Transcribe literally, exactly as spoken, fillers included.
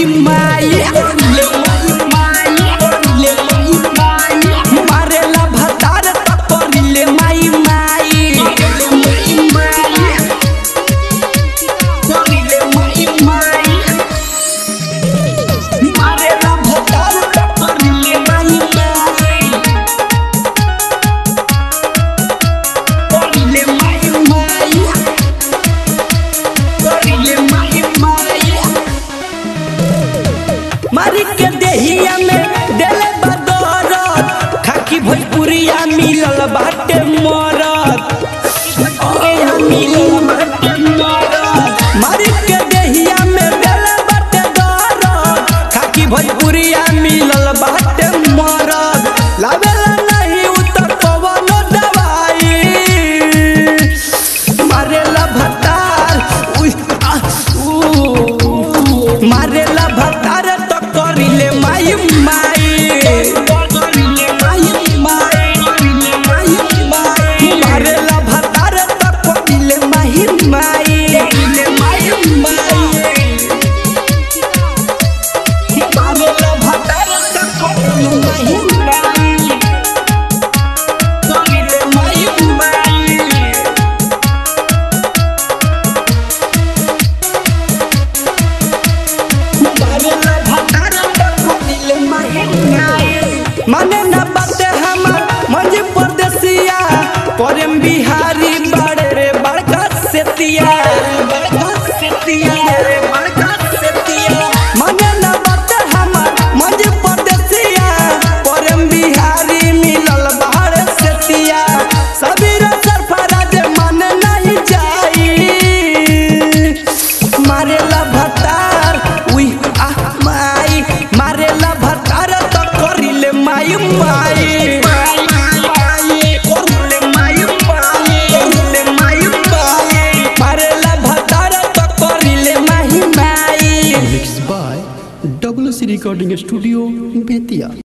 माई मारेला भतार त करिले माई माई करिले माई माई मारेला भतार त करिले माई माई करिले माई माई करिले माई माई मारी के देहिया में देले बदौरत खाकी भोजपुरिया मिलल बाटे मरद मिलल बाटे मरद मारी के देहिया में देले बाटे दौरत खाकी भोजपुरिया मिलल बाटे मरद लावेला नहीं उतर कवनो दवाई मारेला भतार उई आ ऊ मारेला भतार त करिले माई माई करिले माई माई करिले माई माई मारेला भतार त करिले माई माई करिले माई माई मारेला भतार त करिले माई माई करिले माई माई माने न बाते हमार मंजी परदेसिया परम बिहारी बड़े रे बड़का सेतिया बड़का सेतिया रे बड़का सेतिया माने न बाते हमार मंजी परदेसिया परम बिहारी मिलल बाहर सेतिया सबीरा सरफराज मन नहीं जाई मारेला भतार उई आ माई मारेला भतार त करिले माई माई करिले माई माई करिले माई माई मारेला भतार त करिले माई माई Mixed by W C Recording Studio, Betia।